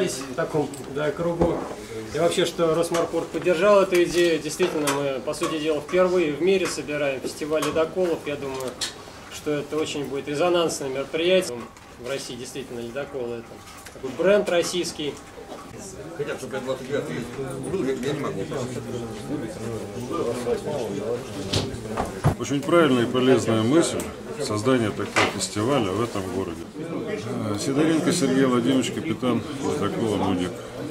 собрались в таком кругу. И вообще, что Росморпорт поддержал эту идею. Действительно, мы, по сути дела, впервые в мире собираем фестиваль ледоколов. Я думаю, что это очень будет резонансное мероприятие. В России действительно ледоколы — это такой бренд российский. Хотя, чтобы я 29 был, я не могу. Очень правильная и полезная мысль создания такого фестиваля в этом городе. Сидоренко Сергей Владимирович, капитан ледокола «Мудик».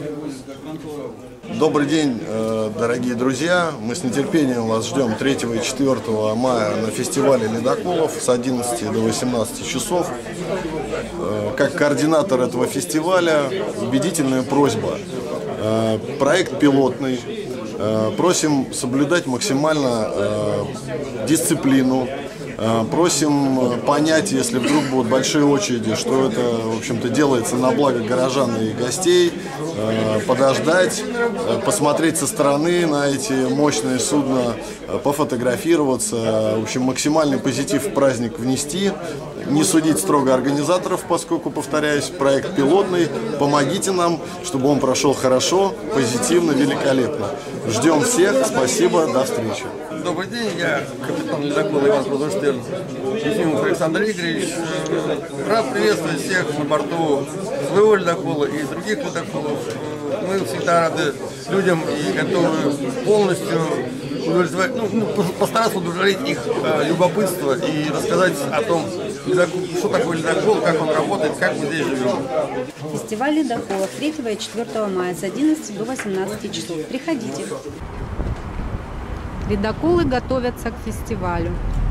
Добрый день, дорогие друзья! Мы с нетерпением вас ждем 3 и 4 мая на фестивале ледоколов с 11 до 18 часов. Как координатор этого фестиваля убедительная просьба. Проект пилотный. Просим соблюдать максимально дисциплину. Просим понять, если вдруг будут большие очереди, что это, в общем-то, делается на благо горожан и гостей, подождать, посмотреть со стороны на эти мощные судна, пофотографироваться, в общем, максимальный позитив в праздник внести, не судить строго организаторов, поскольку, повторяюсь, проект пилотный, помогите нам, чтобы он прошел хорошо, позитивно, великолепно. Ждем всех, спасибо, до встречи. Добрый день, я капитан ледокола Иван Крузенштерн, Ефимов Александр Игоревич. Рад приветствовать всех на борту своего ледокола и других ледоколов. Мы всегда рады людям и готовы полностью постараться удовлетворить их любопытство и рассказать о том, что такое ледокол, как он работает, как мы здесь живем. Фестиваль ледоколов 3 и 4 мая с 11 до 18 часов. Приходите. Ледоколы готовятся к фестивалю.